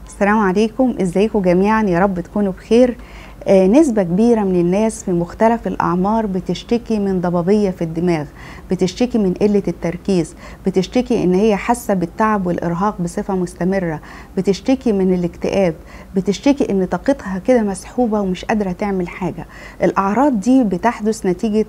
السلام عليكم، ازيكم جميعا؟ يا رب تكونوا بخير. نسبة كبيرة من الناس في مختلف الأعمار بتشتكي من ضبابية في الدماغ، بتشتكي من قلة التركيز، بتشتكي إن هي حاسة بالتعب والإرهاق بصفة مستمرة، بتشتكي من الاكتئاب، بتشتكي إن طاقتها كده مسحوبة ومش قادرة تعمل حاجة. الأعراض دي بتحدث نتيجة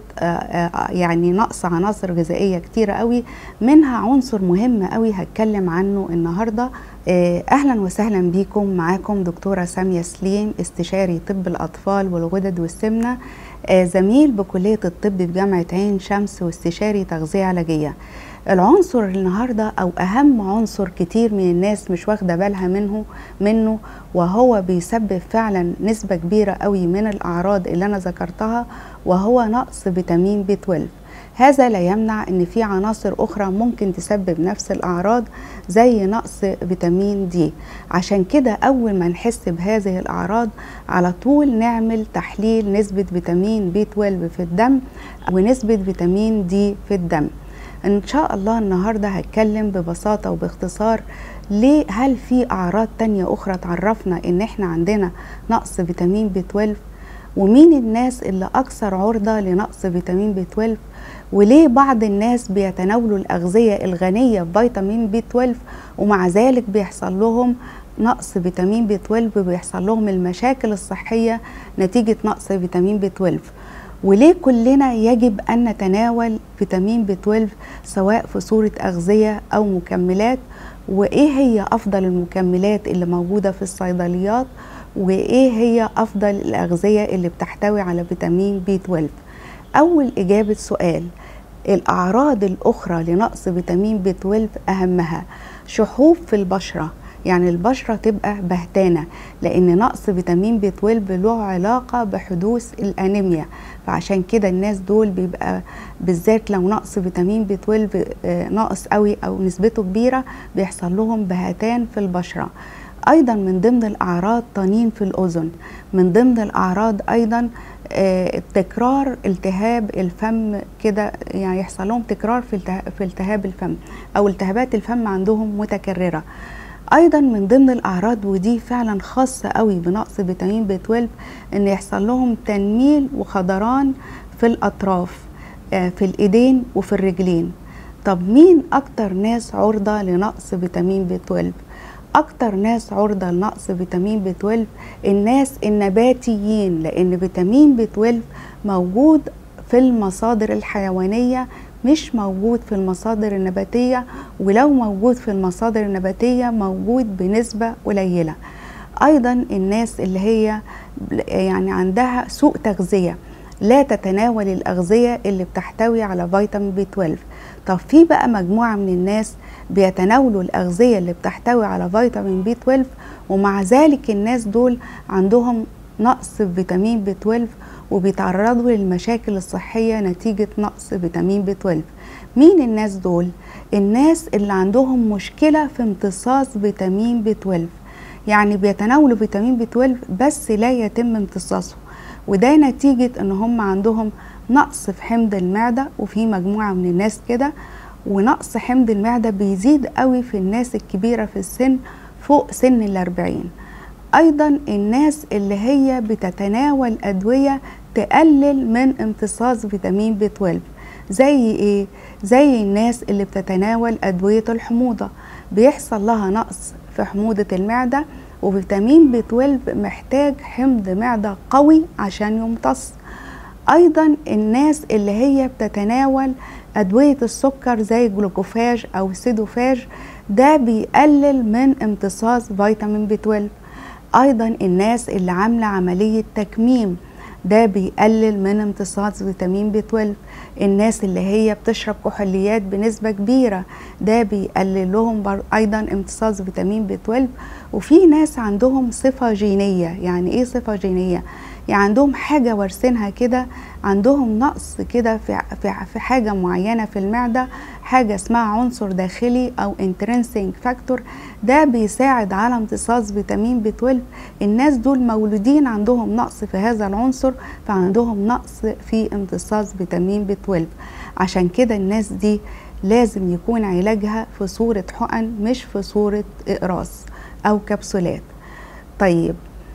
يعني نقص عناصر غذائية كتيرة قوي، منها عنصر مهم قوي هتكلم عنه النهاردة. أهلا وسهلا بيكم. معاكم دكتورة سامية سليم، استشاري طب الأطفال والغدد والسمنة، زميل بكلية الطب بجامعة عين شمس، واستشاري تغذية علاجية. العنصر النهاردة أو أهم عنصر كتير من الناس مش واخدة بالها منه وهو بيسبب فعلا نسبة كبيرة قوي من الأعراض اللي أنا ذكرتها، وهو نقص فيتامين بي 12. هذا لا يمنع ان في عناصر اخرى ممكن تسبب نفس الاعراض زي نقص فيتامين دي. عشان كده اول ما نحس بهذه الاعراض على طول نعمل تحليل نسبة فيتامين بي 12 في الدم ونسبة فيتامين دي في الدم. ان شاء الله النهاردة هتكلم ببساطة وباختصار ليه، هل في اعراض تانية اخرى تعرفنا ان احنا عندنا نقص فيتامين بي 12، ومين الناس اللي اكثر عرضة لنقص فيتامين بي 12، وليه بعض الناس بيتناولوا الأغذية الغنية بفيتامين بي 12 ومع ذلك بيحصل لهم نقص فيتامين بي 12 وبيحصل لهم المشاكل الصحية نتيجة نقص فيتامين بي 12. وليه كلنا يجب أن نتناول فيتامين بي 12 سواء في صورة أغذية أو مكملات، وإيه هي أفضل المكملات اللي موجودة في الصيدليات، وإيه هي أفضل الأغذية اللي بتحتوي على فيتامين بي 12. أول إجابة سؤال، الأعراض الأخرى لنقص فيتامين بي 12 أهمها شحوب في البشرة، يعني البشرة تبقى بهتانة، لأن نقص فيتامين بي 12 له علاقة بحدوث الأنيميا. فعشان كده الناس دول بيبقى بالذات لو نقص فيتامين بي 12 ناقص قوي أو نسبته كبيرة بيحصل لهم بهتان في البشرة. أيضا من ضمن الأعراض طنين في الأذن، من ضمن الأعراض أيضا تكرار التهاب الفم كده، يعني يحصل لهم تكرار في التهاب الفم أو التهابات الفم عندهم متكررة. أيضا من ضمن الأعراض ودي فعلا خاصة قوي بنقص فيتامين بي 12 إن يحصل لهم تنميل وخضران في الأطراف، في الإيدين وفي الرجلين. طب مين أكتر ناس عرضة لنقص فيتامين بي 12؟ أكتر ناس عرضة لنقص فيتامين بي 12 الناس النباتيين، لأن فيتامين بي 12 موجود في المصادر الحيوانية مش موجود في المصادر النباتية، ولو موجود في المصادر النباتية موجود بنسبة قليلة. أيضا الناس اللي هي يعني عندها سوء تغذية لا تتناول الأغذية اللي بتحتوي على فيتامين بي 12. طب في بقى مجموعة من الناس بيتناولوا الأغذية اللي بتحتوي على فيتامين بي 12 ومع ذلك الناس دول عندهم نقص في فيتامين بي 12 وبيتعرضوا للمشاكل الصحية نتيجة نقص فيتامين بي 12. مين الناس دول؟ الناس اللي عندهم مشكلة في امتصاص فيتامين بي 12، يعني بيتناولوا فيتامين بي 12 بس لا يتم امتصاصه، وده نتيجة ان هم عندهم نقص في حمض المعدة، وفي مجموعة من الناس كده. ونقص حمض المعدة بيزيد قوي في الناس الكبيرة في السن فوق سن 40. ايضا الناس اللي هي بتتناول ادوية تقلل من امتصاص فيتامين بي 12 زي ايه؟ زي الناس اللي بتتناول ادوية الحموضة، بيحصل لها نقص في حموضة المعدة، وفيتامين بي 12 محتاج حمض معدة قوي عشان يمتص. ايضا الناس اللي هي بتتناول ادوية السكر زي جلوكوفاج او سيدوفاج، ده بيقلل من امتصاص فيتامين بي 12. ايضا الناس اللي عاملة عملية تكميم، ده بيقلل من امتصاص فيتامين بي 12. الناس اللي هي بتشرب كحوليات بنسبة كبيرة، ده بيقلل لهم ايضا امتصاص فيتامين بي 12. وفي ناس عندهم صفة جينية. يعني ايه صفة جينية؟ يعني عندهم حاجة وارثينها كده، عندهم نقص كده في حاجة معينة في المعدة، حاجة اسمها عنصر داخلي أو intrinsic factor، ده بيساعد على امتصاص فيتامين بي 12. الناس دول مولودين عندهم نقص في هذا العنصر، فعندهم نقص في امتصاص فيتامين بي 12. عشان كده الناس دي لازم يكون علاجها في صورة حقن مش في صورة إقراص. أو كبسولات. طيب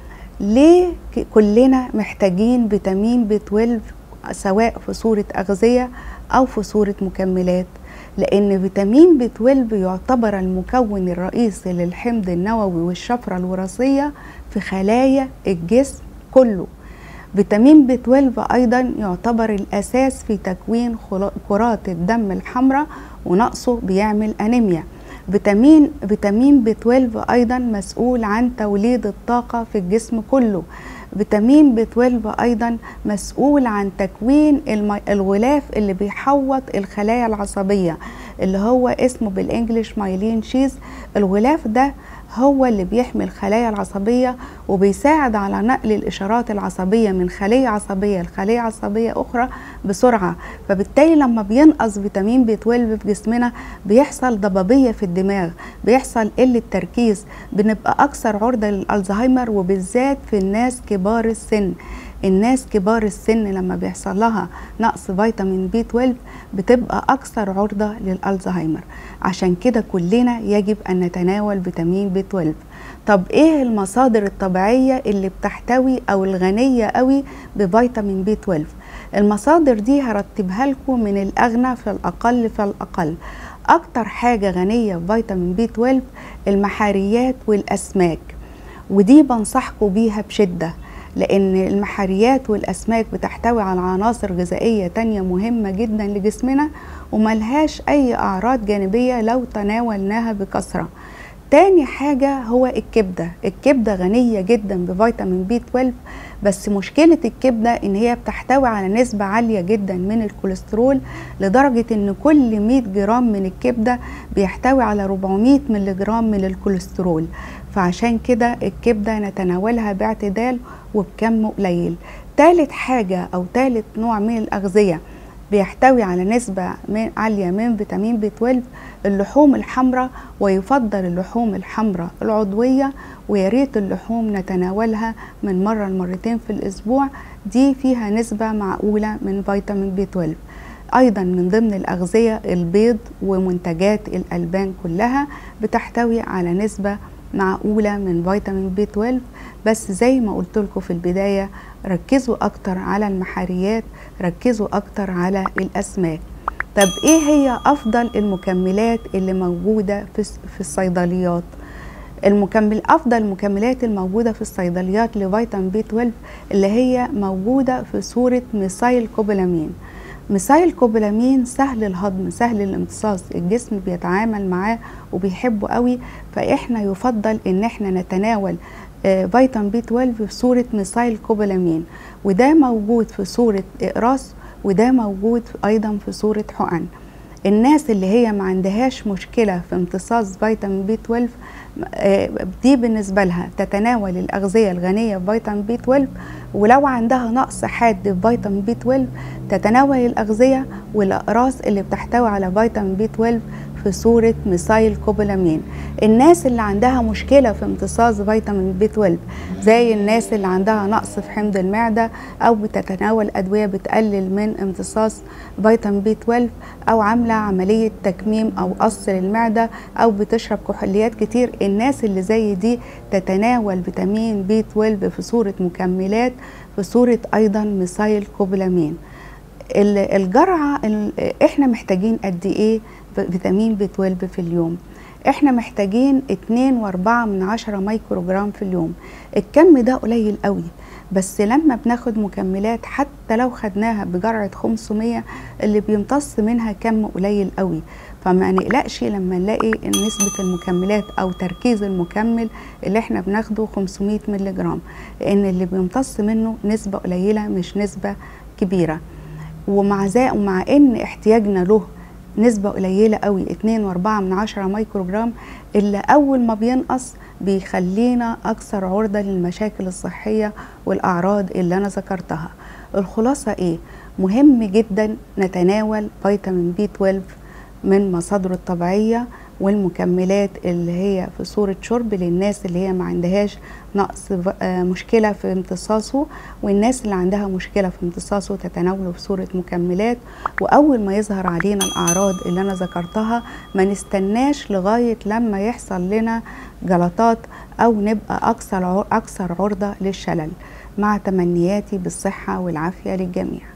ليه كلنا محتاجين فيتامين بي 12 سواء في صورة أغذية أو في صورة مكملات؟ لأن فيتامين بي 12 يعتبر المكون الرئيسي للحمض النووي والشفرة الوراثية في خلايا الجسم كله. فيتامين بي 12 أيضا يعتبر الأساس في تكوين كرات الدم الحمراء، ونقصه بيعمل أنيميا. فيتامين بي 12 أيضا مسؤول عن توليد الطاقة في الجسم كله. فيتامين بي 12 أيضا مسؤول عن تكوين الغلاف اللي بيحوط الخلايا العصبية، اللي هو اسمه بالإنجليش مايلين شيز. الغلاف ده هو اللي بيحمي الخلايا العصبية وبيساعد على نقل الإشارات العصبية من خلية عصبية لخلية عصبية أخرى بسرعة. فبالتالي لما بينقص فيتامين بي 12 في جسمنا بيحصل ضبابية في الدماغ، بيحصل قلة تركيز، بنبقى أكثر عرضة للألزهايمر، وبالذات في الناس كبار السن. الناس كبار السن لما بيحصل لها نقص فيتامين بي 12 بتبقى أكثر عرضة للألزهايمر. عشان كده كلنا يجب أن نتناول فيتامين بي 12. طب إيه المصادر الطبيعية اللي بتحتوي أو الغنية قوي بفيتامين بي 12؟ المصادر دي هرتبها لكم من الأغنى في الأقل فالأقل. أكتر حاجة غنية بفيتامين بي 12 المحاريات والأسماك، ودي بنصحكم بيها بشدة، لأن المحاريات والأسماك بتحتوي على عناصر غذائية تانية مهمة جدا لجسمنا وملهاش أي أعراض جانبية لو تناولناها بكثرة. تاني حاجة هو الكبدة. الكبدة غنية جدا بفيتامين بي 12، بس مشكلة الكبدة إن هي بتحتوي على نسبة عالية جدا من الكوليسترول، لدرجة إن كل 100 جرام من الكبدة بيحتوي على 400 ملي جرام من الكوليسترول. فعشان كده الكبدة نتناولها باعتدال وبكم قليل. تالت حاجة أو تالت نوع من الأغذية بيحتوي على نسبة عالية من فيتامين بي 12 اللحوم الحمراء، ويفضل اللحوم الحمراء العضوية، وياريت اللحوم نتناولها من مرة لمرتين في الأسبوع، دي فيها نسبة معقولة من فيتامين بي 12. أيضا من ضمن الأغذية البيض ومنتجات الألبان كلها بتحتوي على نسبة معقولة من فيتامين بي 12، بس زي ما قلت لكم في البداية ركزوا أكتر على المحاريات، ركزوا أكتر على الأسماك. طب إيه هي أفضل المكملات اللي موجودة في الصيدليات؟ أفضل المكملات الموجودة في الصيدليات لفيتامين بي 12 اللي هي موجودة في صورة ميثايل كوبالامين. ميثايل كوبالامين سهل الهضم، سهل الامتصاص، الجسم بيتعامل معاه وبيحبه قوي، فإحنا يفضل إن إحنا نتناول فيتامين بي 12 في صورة ميثايل كوبالامين، وده موجود في صورة إقراص، وده موجود أيضا في صورة حقن. الناس اللي هي ما عندهاش مشكلة في امتصاص فيتامين بي 12 دي بالنسبة لها تتناول الأغذية الغنية بفيتامين بي 12، ولو عندها نقص حاد في فيتامين بي 12 تتناول الأغذية والأقراص اللي بتحتوي على فيتامين بي 12 في صورة ميثايل كوبالامين. الناس اللي عندها مشكلة في امتصاص فيتامين بي 12 زي الناس اللي عندها نقص في حمض المعدة، أو بتتناول أدوية بتقلل من امتصاص فيتامين بي 12، أو عاملة عملية تكميم أو قص للمعدة، أو بتشرب كحوليات كتير، الناس اللي زي دي تتناول فيتامين بي 12 في صورة مكملات في صورة أيضا ميثايل كوبالامين. الجرعة احنا محتاجين قد ايه فيتامين بي 12 في اليوم؟ احنا محتاجين 2.4 مايكروجرام في اليوم. الكم ده قليل قوي، بس لما بناخد مكملات حتى لو خدناها بجرعة 500 اللي بيمتص منها كم قليل قوي. فما نقلقش لما نلاقي نسبة المكملات أو تركيز المكمل اللي احنا بناخده 500 ملي جرام، لأن اللي بيمتص منه نسبة قليلة مش نسبة كبيرة. ومع ان احتياجنا له نسبة قليلة قوي 2.4 مايكروجرام، اللي أول ما بينقص بيخلينا أكثر عرضة للمشاكل الصحية والأعراض اللي أنا ذكرتها. الخلاصة إيه؟ مهم جدا نتناول فيتامين بي 12 من مصادره الطبيعية، والمكملات اللي هي في صورة شرب للناس اللي هي ما عندهاش نقص مشكلة في امتصاصه، والناس اللي عندها مشكلة في امتصاصه تتناوله في صورة مكملات. وأول ما يظهر علينا الأعراض اللي أنا ذكرتها ما نستناش لغاية لما يحصل لنا جلطات أو نبقى أكثر عرضة للشلل. مع تمنياتي بالصحة والعافية للجميع.